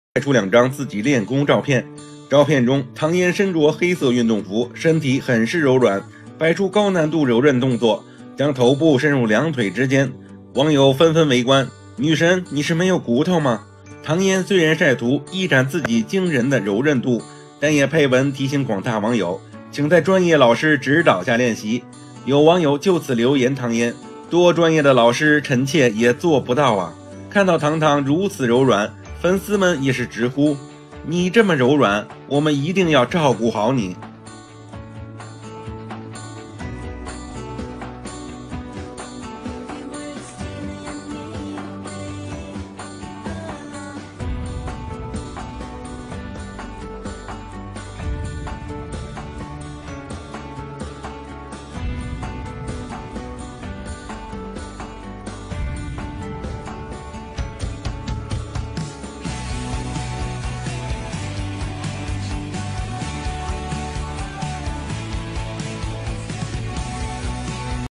拍出2张自己练功照片。照片中，唐嫣身着黑色运动服，身体很是柔软，摆出高难度柔韧动作，将头部伸入2腿之间。网友纷纷围观：“女神，你是没有骨头吗？”唐嫣虽然晒图一展自己惊人的柔韧度，但也配文提醒广大网友，请在专业老师指导下练习。有网友就此留言唐嫣：“多专业的老师，臣妾也做不到啊！”看到糖糖如此柔软，粉丝们也是直呼：“你这么柔软，我们一定要照顾好你。”